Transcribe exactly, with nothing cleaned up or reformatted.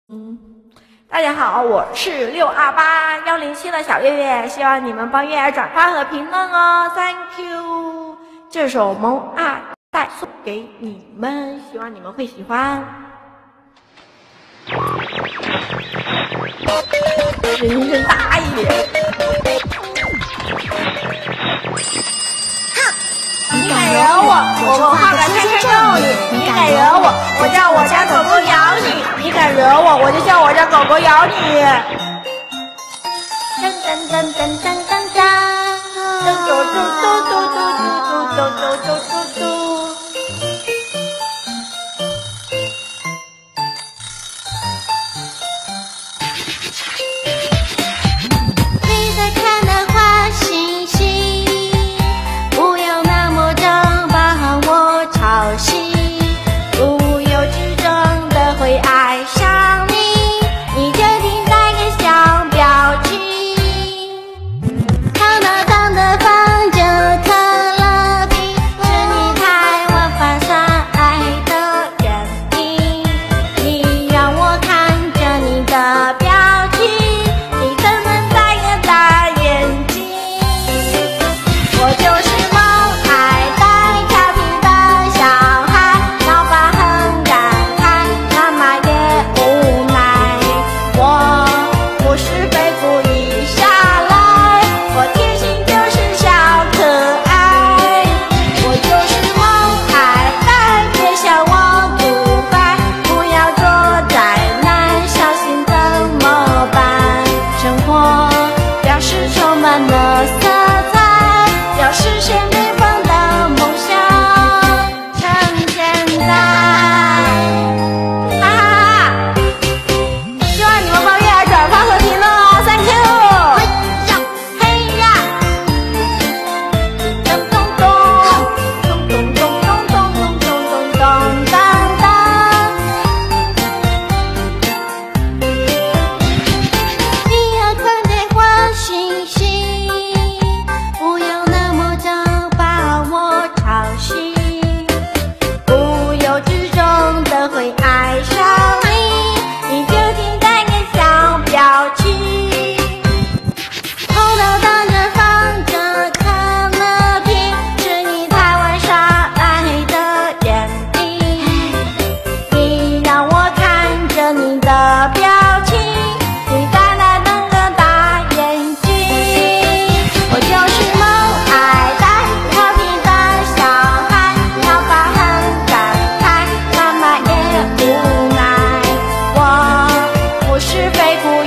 嗯，大家好，我是六二八幺零七的小月月，希望你们帮月儿转发和评论哦 ，Thank you。这首《萌二代》送给你们，希望你们会喜欢。声音声大一点。你敢惹我，我我画个圈圈咒你；你敢惹我，我叫我家狗狗咬你；你敢惹我，我就叫我家狗狗咬你。噔噔噔噔噔噔噔，嘟嘟嘟嘟嘟嘟嘟嘟嘟嘟嘟嘟。 你在看那花星星，不要那么张把我吵醒，不由自主的会爱上你，你决定带个小表情，浩浩荡的放着可乐瓶，是你太晚发散爱的原因，你让我看着你的表情，你怎么戴个大眼睛，我就是萌爱带调皮的小孩，老爸很感慨，妈妈也无奈，我不是被故意下来，我天性就是小可爱，我就是萌爱带，别笑我不乖，不要做宅男，小心怎么办？生活要是充满了色彩，要实现对方的梦想成现在。哈哈哈！希望你们帮月儿转发和评论哦 ，Thank you。嘿呀，咚咚咚，咚咚咚咚咚咚咚咚咚当当。你要看见花星星，不要那么早把我吵醒，不由自主的会爱上你，你究竟带个小表情，后脑当着放着可乐瓶，是你太晚耍赖的原因，你让我看着你的表情，你在那瞪个大眼睛，我就是萌爱带调皮的小孩，老爸很感慨，妈妈也无奈，我不是非故